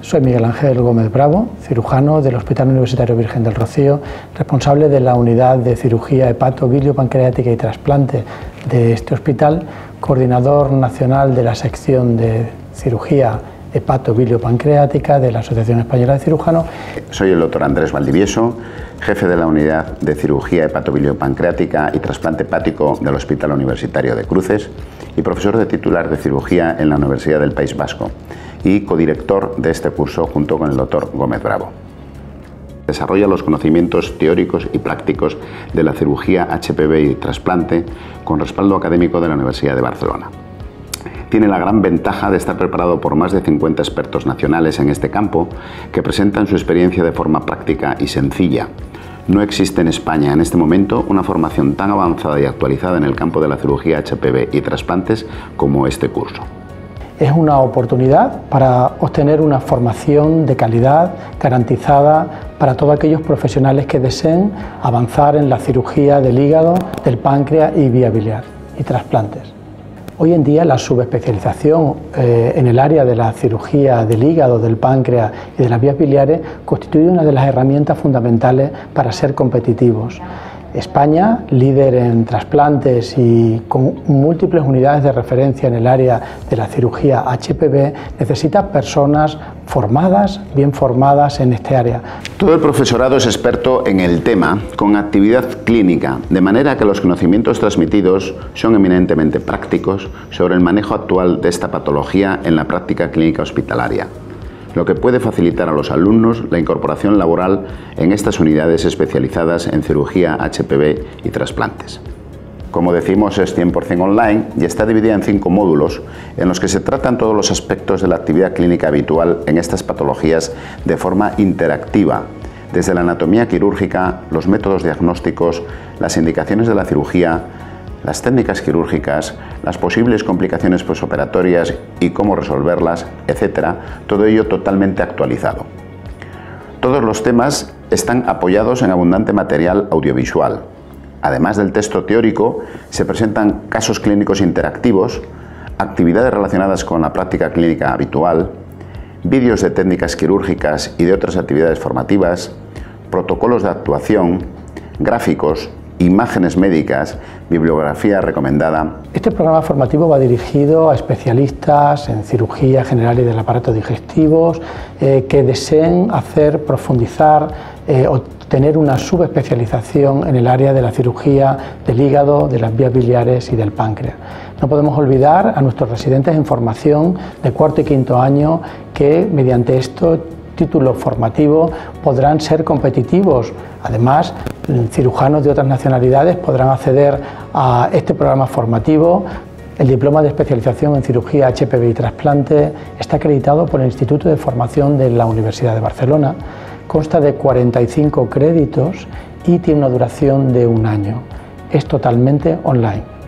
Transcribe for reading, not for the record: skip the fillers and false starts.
Soy Miguel Ángel Gómez Bravo, cirujano del Hospital Universitario Virgen del Rocío, responsable de la unidad de cirugía hepato-biliopancreática y trasplante de este hospital, coordinador nacional de la sección de cirugía hepato-biliopancreática de la Asociación Española de Cirujanos. Soy el doctor Andrés Valdivieso, jefe de la unidad de cirugía hepato-biliopancreática y trasplante hepático del Hospital Universitario de Cruces y profesor de titular de cirugía en la Universidad del País Vasco y codirector de este curso junto con el doctor Gómez Bravo. Desarrolla los conocimientos teóricos y prácticos de la cirugía HPV y trasplante con respaldo académico de la Universidad de Barcelona. Tiene la gran ventaja de estar preparado por más de 50 expertos nacionales en este campo que presentan su experiencia de forma práctica y sencilla. No existe en España en este momento una formación tan avanzada y actualizada en el campo de la cirugía HPV y trasplantes como este curso. Es una oportunidad para obtener una formación de calidad garantizada para todos aquellos profesionales que deseen avanzar en la cirugía del hígado, del páncreas y vía biliar y trasplantes. Hoy en día la subespecialización en el área de la cirugía del hígado, del páncreas y de las vías biliares constituye una de las herramientas fundamentales para ser competitivos. España, líder en trasplantes y con múltiples unidades de referencia en el área de la cirugía HPV, necesita personas formadas, bien formadas en este área. Todo el profesorado es experto en el tema, con actividad clínica, de manera que los conocimientos transmitidos son eminentemente prácticos sobre el manejo actual de esta patología en la práctica clínica hospitalaria, lo que puede facilitar a los alumnos la incorporación laboral en estas unidades especializadas en cirugía HPV y trasplantes. Como decimos, es 100% online y está dividida en 5 módulos en los que se tratan todos los aspectos de la actividad clínica habitual en estas patologías de forma interactiva, desde la anatomía quirúrgica, los métodos diagnósticos, las indicaciones de la cirugía, las técnicas quirúrgicas, las posibles complicaciones posoperatorias y cómo resolverlas, etc. Todo ello totalmente actualizado. Todos los temas están apoyados en abundante material audiovisual. Además del texto teórico, se presentan casos clínicos interactivos, actividades relacionadas con la práctica clínica habitual, vídeos de técnicas quirúrgicas y de otras actividades formativas, protocolos de actuación, gráficos, imágenes médicas, bibliografía recomendada. Este programa formativo va dirigido a especialistas en cirugía general y del aparato digestivo que deseen profundizar o tener una subespecialización en el área de la cirugía del hígado, de las vías biliares y del páncreas. No podemos olvidar a nuestros residentes en formación de cuarto y quinto año que mediante estos títulos formativos podrán ser competitivos. Además, cirujanos de otras nacionalidades podrán acceder a este programa formativo. El diploma de especialización en cirugía HPV y trasplante está acreditado por el Instituto de Formación de la Universidad de Barcelona. Consta de 45 créditos y tiene una duración de 1 año. Es totalmente online.